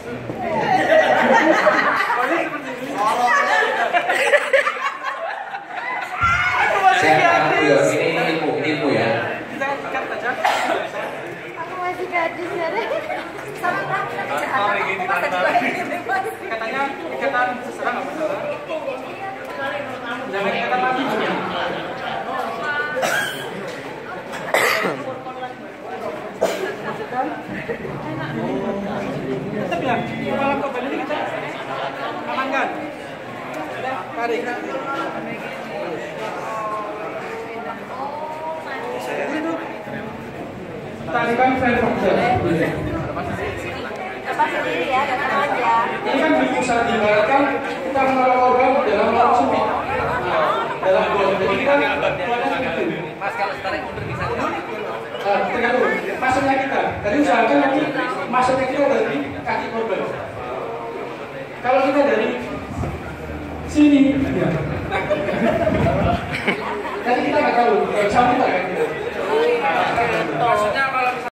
Ini ilmu ya. Kita cut aja. Aku masih gadis ya deh. Sama Katanya ikatan seserang nggak masalah. Jangan ikatan lagi. Tetap ya, malam kembali ini kita amankan. Mari. Tarikan fan function. lepas sendiri ya, datang aja. Ini kan di pusat diibaratkan kita menaruh organ dalam ruang sempit. Dalam ruang. Jadi kita keluarnya seperti itu. Mas kalau tarik mundur bisa nggak? Tergantung masuknya kita. Jadi usahakan nanti masuknya kita dari kaki korban. Kalau kita dari sini, ya. Nanti kita nggak tahu jam kita kan.